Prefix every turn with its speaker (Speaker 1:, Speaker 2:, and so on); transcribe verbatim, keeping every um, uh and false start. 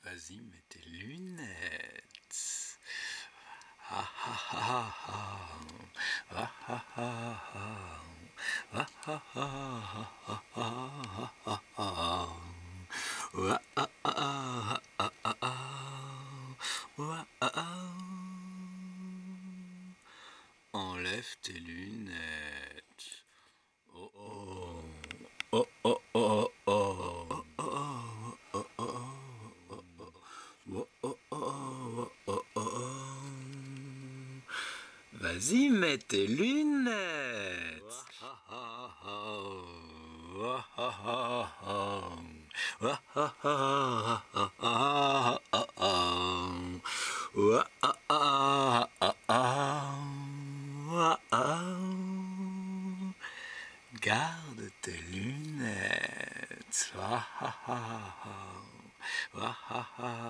Speaker 1: vas-y, mets tes lunettes. Ah ah ah ah. Ah ah ah ah. Ah ah ah ah ah ah ah. Ah ah ah ah ah ah. Ah ah ah. Enlève tes lunettes. Oh oh. Oh oh oh oh. Oh oh oh oh. Oh oh oh oh oh. Vas-y, mets tes lunettes. Garde tes lunettes.